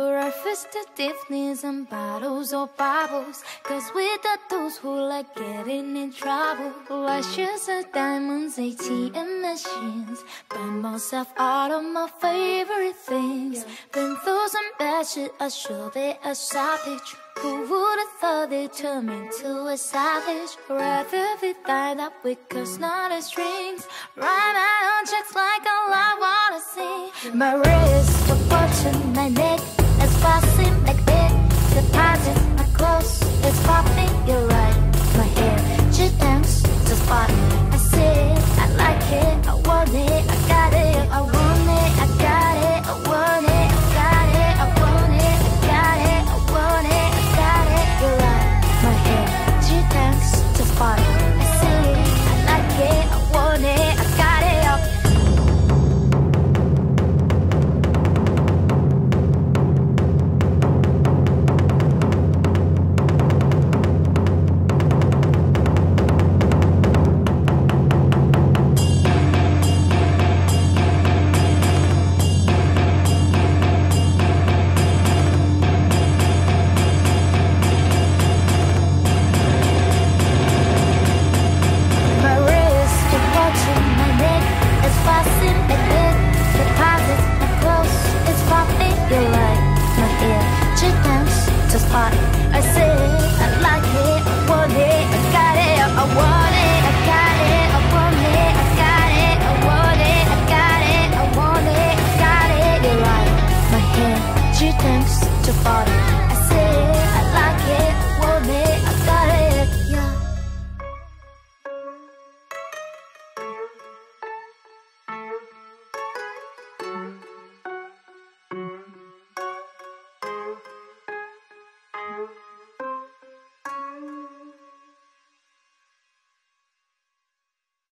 our festiveness and bottles of bubbles. Cause we're the those who like getting in trouble. Lashes of diamonds, ATM machines. Buy myself out of my favorite things. Been through some bad shit, I should be a savage. Who would've thought it turned me into a savage? Rather be tied up with curves, not as strings. Write my own checks like all I wanna see. My wrist, a fortune, my neck, it's passing like that. Deposit, my clothes, it's popping, you're right. My hair, she dance, to spot. I see it, I like it, I want it, I got it, I want it, I got it, I want it, I got it, I want it, I got it, I want it, I got it, you're right. My hair, she dance, to spot. I see it, I like it, I want it, I got it. I say it, I like it, I want it, I got it, I want it, I got it, I want it, I got it, I want it, I got it, I want it, I got it, you're right. My hair, she thinks to body.